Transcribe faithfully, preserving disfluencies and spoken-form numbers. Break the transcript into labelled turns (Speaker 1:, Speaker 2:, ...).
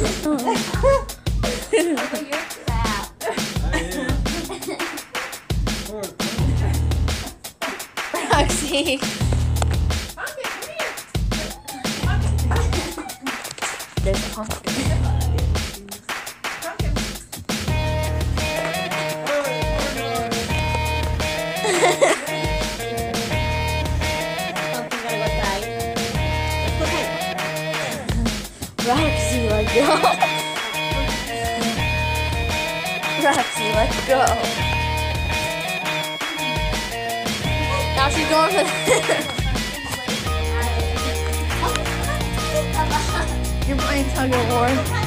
Speaker 1: Roxy. There's a pumpkin. Roxy, let's go. Roxy, let's go. Now she's going for You're playing tug of war.